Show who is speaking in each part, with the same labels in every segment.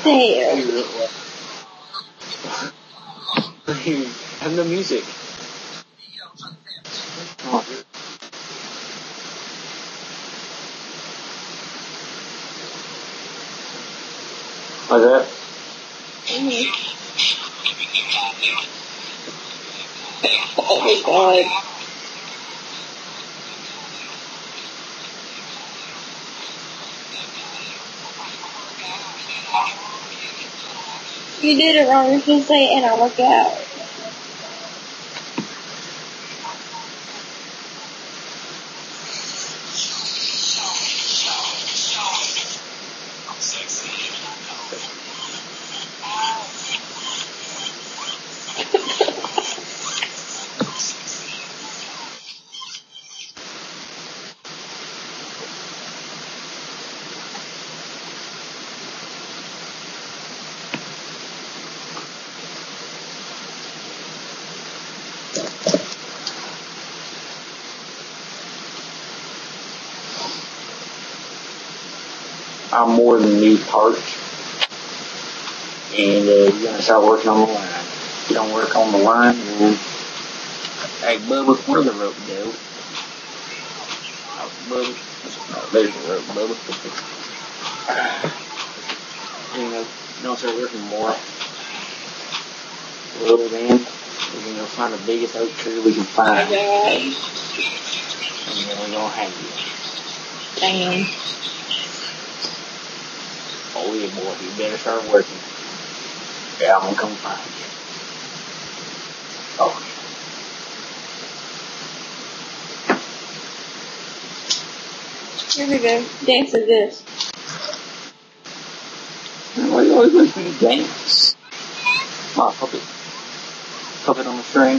Speaker 1: There.
Speaker 2: I have no music. Oh. Like that?
Speaker 1: Oh my god. You did it wrong. You're supposed to say, and I work out.
Speaker 2: I'm more than need parts. And you're going to start working on the line. If you don't work on the line, then... Hey, Bubba, where'd the rope go? Oh, Bubba. Oh, there's the rope, Bubba. You know, start working more. A little then, we're going to find the biggest oak tree we can find.
Speaker 1: Okay.
Speaker 2: And then we're going to hang you.
Speaker 1: Damn.
Speaker 2: Oh yeah, boy, you better start working. Yeah, I'm gonna come find you. Oh
Speaker 1: Here we go. Dance to this.
Speaker 2: yeah. Why you always looking at dance? Oh, puppet on the string.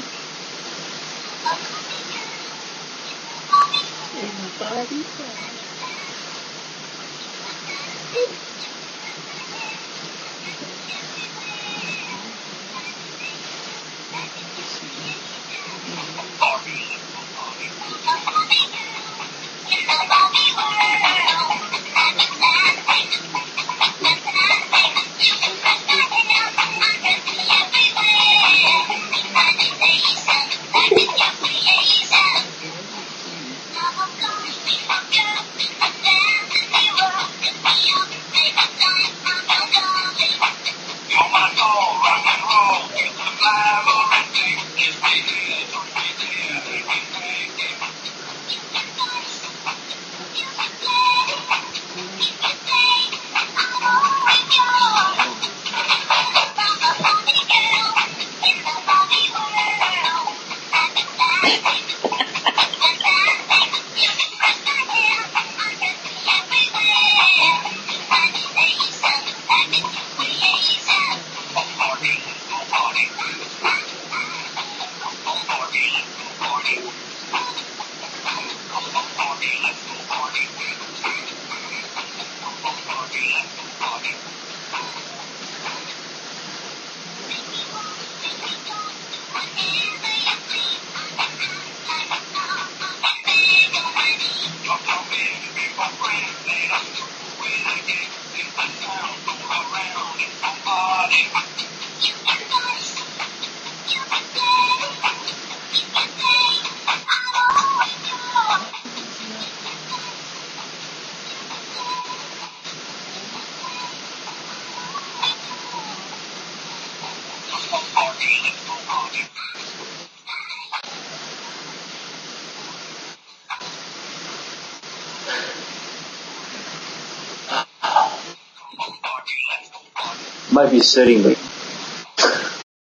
Speaker 2: Might be sitting, but